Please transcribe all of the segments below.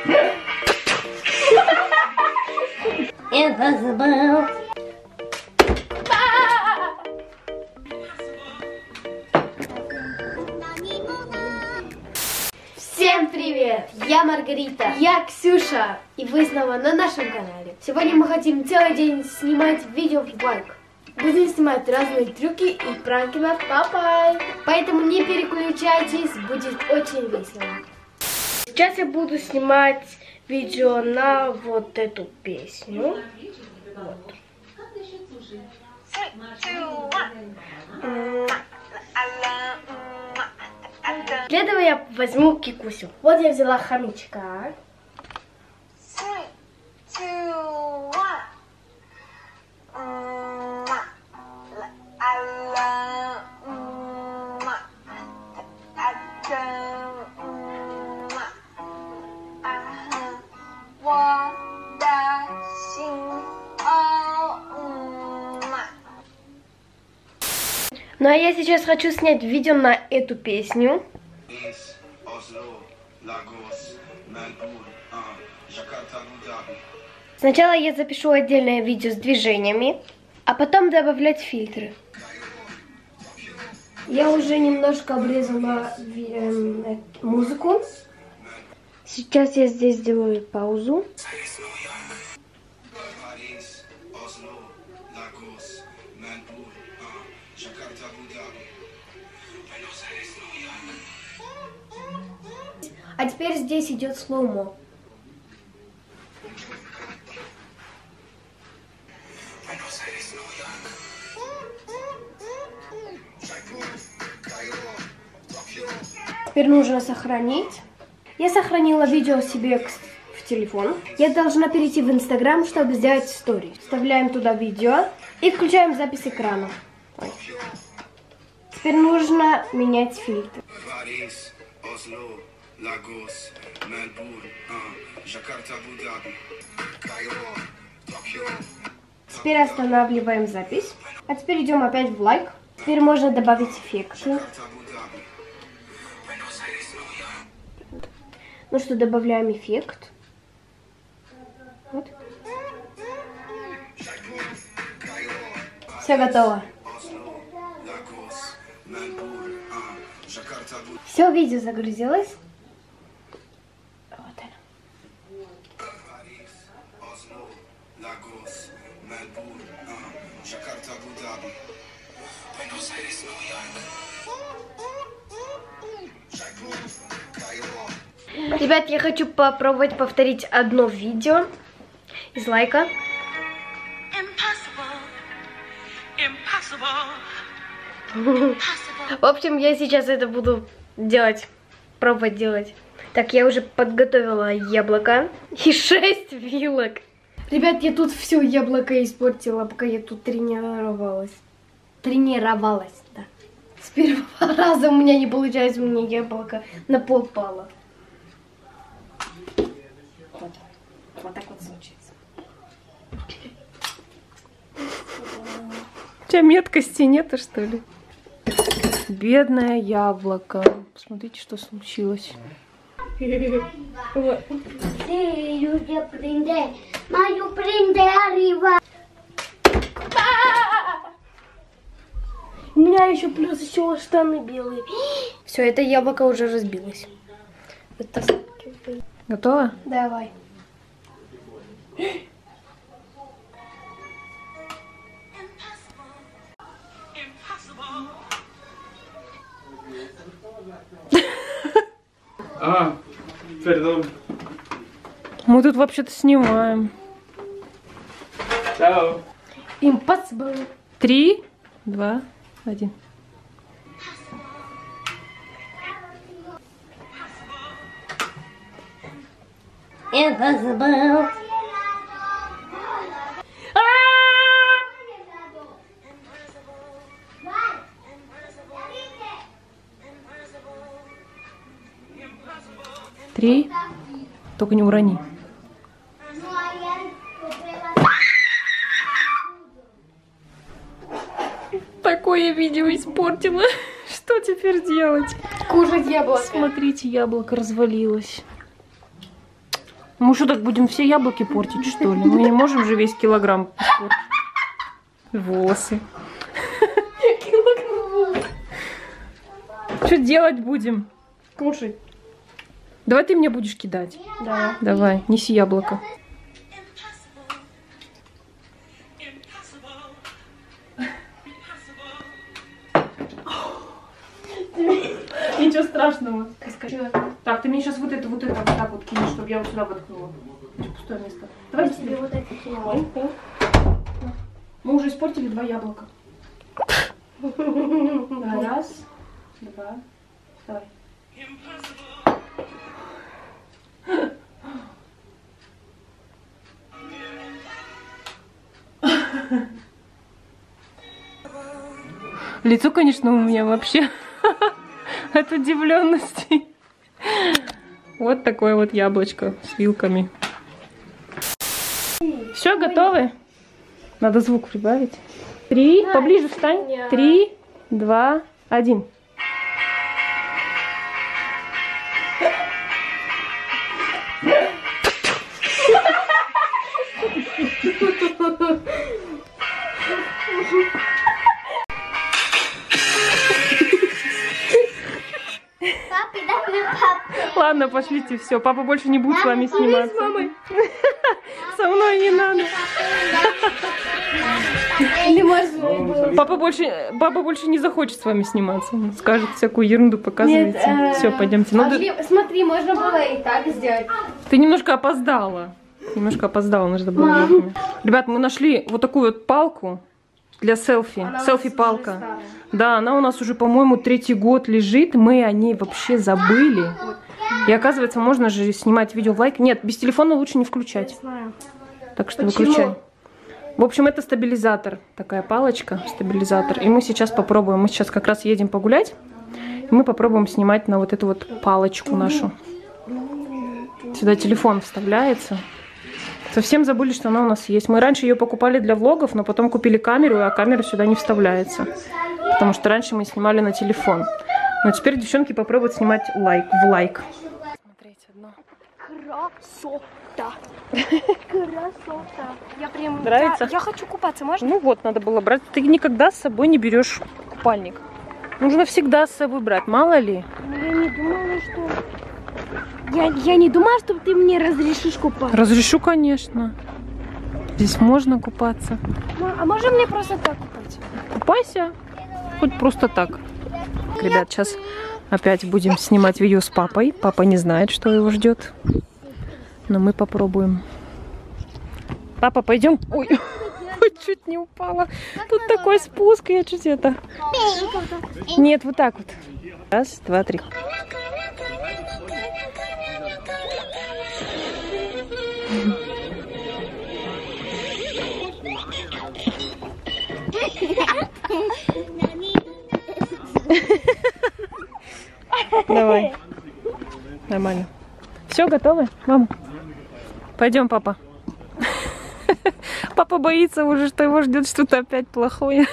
Impossible. Всем привет! Я Маргарита. Я Ксюша. И вы снова на нашем канале. Сегодня мы хотим целый день снимать видео в влог. Будем снимать разные трюки и пранки над папой. Поэтому не переключайтесь, будет очень весело. Сейчас я буду снимать видео на вот эту песню. Вот. Для этого я возьму кикусю. Вот я взяла хомячка. Ну а я сейчас хочу снять видео на эту песню. Сначала я запишу отдельное видео с движениями, а потом добавлять фильтры. Я уже немножко обрезала музыку. Сейчас я здесь сделаю паузу. А теперь здесь идет слоумо. Теперь нужно сохранить. Я сохранила видео себе в телефон. Я должна перейти в Инстаграм, чтобы сделать стори. Вставляем туда видео и включаем запись экрана. Ой. Теперь нужно менять фильтр. Теперь останавливаем запись. А теперь идем опять в лайк. Теперь можно добавить эффекты. Ну что, добавляем эффект. Вот. Все готово. Все, видео загрузилось. Вот оно. Ребят, я хочу попробовать повторить одно видео из лайка. В общем, я сейчас это буду делать, пробовать делать. Так, я уже подготовила яблоко и 6 вилок. Ребят, я тут все яблоко испортила, пока я тут тренировалась. Тренировалась, да. С первого раза у меня не получается, у меня яблоко на пол пало. Вот так вот случится. У тебя меткости нету, что ли? Бедное яблоко. Посмотрите, что случилось. У меня еще плюс еще штаны белые. Все, это яблоко уже разбилось. Готово? Давай. Perdão. Мы тут вообще-то снимаем. Ciao. Impossible. 3, 2, 1. Impossible. Три. Только не урони. Такое видео испортила. Что теперь делать? Кушать яблоко. Смотрите, яблоко развалилось. Мы что, так будем все яблоки портить, что ли? Мы не можем же весь килограмм испортить. Волосы. Что делать будем? Кушай. Давай ты мне будешь кидать. Да. Давай, неси яблоко. Ничего страшного. Так, ты мне сейчас вот это вот так вот кинешь, чтобы я вот сюда воткнула. Пустое место. Давай тебе вот это кинем. Мы уже испортили 2 яблока. Раз, 2, давай. Лицо, конечно, у меня вообще от удивленности. Вот такое вот яблочко с вилками. Все, готовы? Надо звук прибавить. 3, поближе встань. 3, 2, 1. Ладно, пошлите, все. Папа больше не будет с вами сниматься. Со мной не надо. Папа больше не захочет с вами сниматься. Он скажет всякую ерунду, показывайте. Все, пойдемте. Смотри, можно было и так сделать. Ты немножко опоздала. Нужно было вовремя. Ребят, мы нашли вот такую вот палку для селфи. Селфи-палка. Да, она у нас уже, по-моему, 3-й год лежит. Мы о ней вообще забыли. И оказывается, можно же снимать видео в лайк. Нет, без телефона лучше не включать. Так что выключай. В общем, это стабилизатор. Такая палочка, стабилизатор. И мы сейчас попробуем. Мы сейчас как раз едем погулять. И мы попробуем снимать на вот эту вот палочку нашу. Сюда телефон вставляется. Совсем забыли, что она у нас есть. Мы раньше ее покупали для влогов, но потом купили камеру, а камера сюда не вставляется. Потому что раньше мы снимали на телефон. Но теперь девчонки попробуют снимать в лайк. Смотрите, одно. Красота. Красота. Я прям... Нравится? Я хочу купаться, можно? Ну вот, надо было брать. Ты никогда с собой не берешь купальник. Нужно всегда с собой брать, мало ли. Я не думала, что... Я не думала, что ты мне разрешишь купаться. Разрешу, конечно. Здесь можно купаться. А можно мне просто так купаться? Купайся. Хоть просто так. Ребят, сейчас опять будем снимать видео с папой. Папа не знает, что его ждет. Но мы попробуем. Папа, пойдем. Ой, чуть не упала. Тут такой спуск, я чуть это... Нет, вот так вот. Раз, два, три. Давай. Нормально. Все, готовы? Мама. Пойдем, папа. Папа боится уже, что его ждет что-то опять плохое.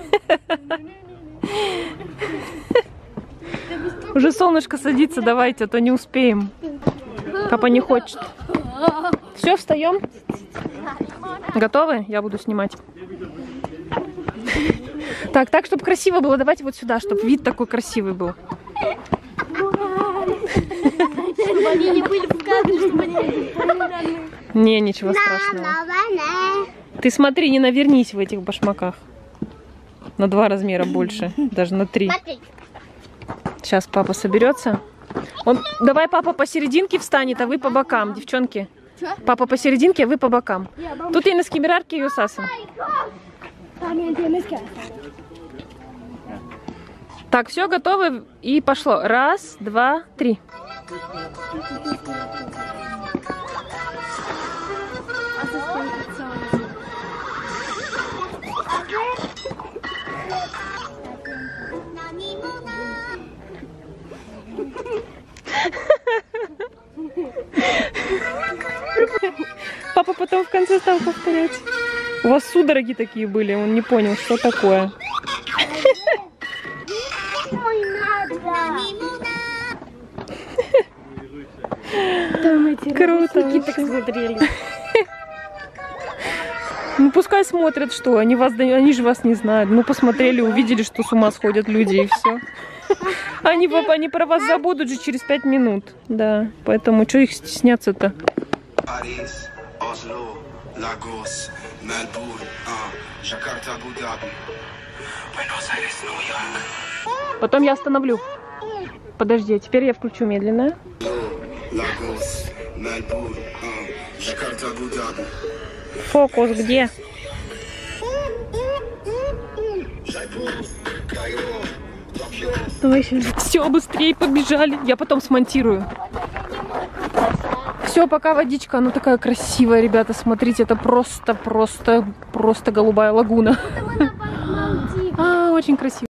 Уже солнышко садится, давайте, а то не успеем. Папа не хочет. Все, встаем. Готовы? Я буду снимать. Так, чтобы красиво было. Давайте вот сюда, чтобы вид такой красивый был. Чтобы они не были в кадре, чтобы они не... Не, ничего страшного. Ты смотри, не навернись в этих башмаках. На 2 размера больше, даже на 3. Сейчас папа соберется. Давай папа посерединке встанет, а вы по бокам, девчонки. Папа посерединке, а вы по бокам. Тут и на скимерарке ее сасом. Так, все, готовы? И пошло. Раз, два, три. Папа потом в конце стал повторять. У вас судороги такие были, он не понял, что такое. Круто. так смотрели. Ну пускай смотрят, что они же вас не знают. Ну посмотрели, увидели, что с ума сходят люди, и все. Они про вас забудут же через 5 минут. Да, поэтому что их стесняться-то? Потом я остановлю. Подожди, теперь я включу медленно. Фокус где? Все, быстрее побежали. Я потом смонтирую. Все, пока водичка, она такая красивая, ребята. Смотрите, это просто голубая лагуна. Очень красиво.